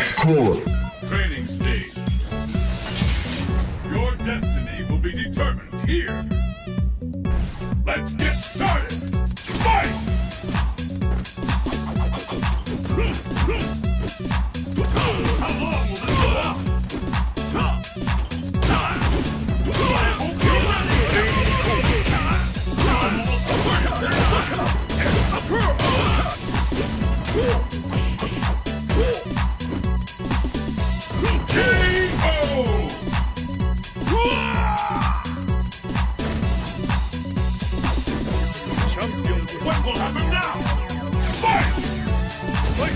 Score. Training stage. Your destiny will be determined here. Let's get started. Fight! How long will this go on? What will happen now? Fight! Where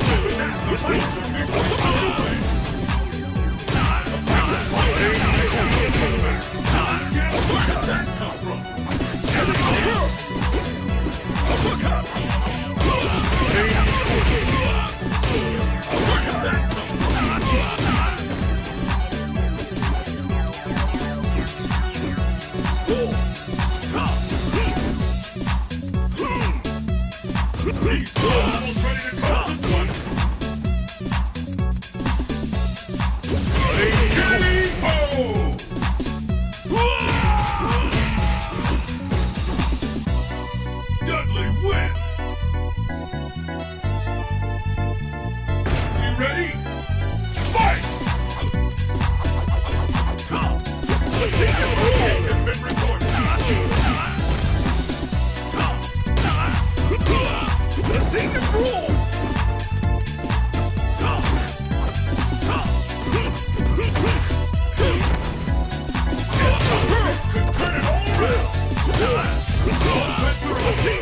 did that come from? Where did that come He's almost ready to call this one. Dudley wins. You ready? Fight! The secret rule has been recorded. The secret rule! Could turn it all around!